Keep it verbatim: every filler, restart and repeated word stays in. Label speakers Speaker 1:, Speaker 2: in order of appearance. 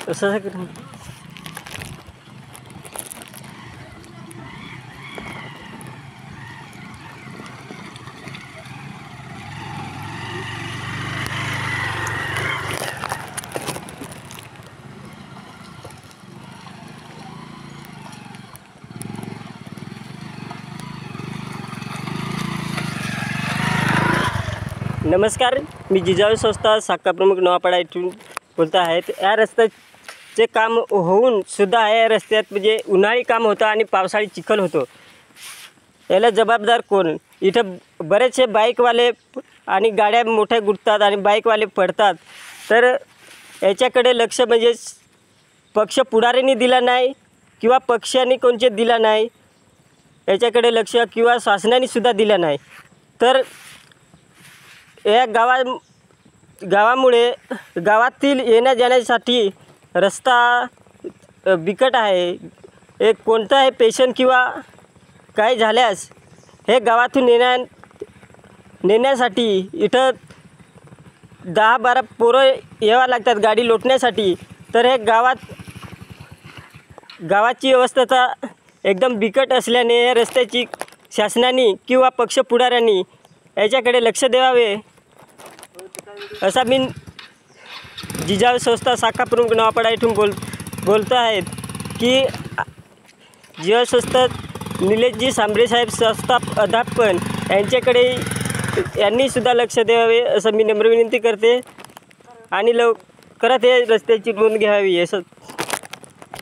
Speaker 1: असं करून नमस्कार, मी जिजाऊ संस्था शाखा प्रमुख नवापाडा इथून बोलत आहेत। या रस्त्याचे काम होऊन सुद्धा या रस्त्यात म्हणजे उन्हाळी काम होतं आणि पावसाळी चिखल होतो। याला जबाबदार कोण? इथं बरेचसे बाईकवाले आणि गाड्या मोठ्या गुडतात आणि बाईकवाले पडतात। तर याच्याकडे लक्ष म्हणजे पक्ष पुढाऱ्यांनी दिला नाही किंवा पक्षांनी कोणचे दिला नाही, याच्याकडे लक्ष किंवा शासनाने सुद्धा दिला नाही। तर या गावा गावामुळे गावातील येण्या जाण्यासाठी रस्ता बिकट आहे। एक कोणताही पेशंट किंवा काय झाल्यास हे गावातून येण्या नेण्यासाठी इथं दहा बारा पोरं यावं लागतात गाडी लोटण्यासाठी। तर हे गावात गावाची अवस्था एकदम बिकट असल्याने या रस्त्याची शासनाने किंवा पक्ष पुढाऱ्यांनी याच्याकडे लक्ष द्यावे असा मी जिजाऊ संस्था शाखा प्रमुख नवापाडा इथून बोल बोलतो आहेत की जिजाऊ संस्था निलेशजी सांबरे साहेब संस्था अध्यापन यांच्याकडे यांनी सुद्धा लक्ष द्यावे असं मी नम्र विनंती करते आणि लवकरात हे रस्त्याची नोंद घ्यावी असं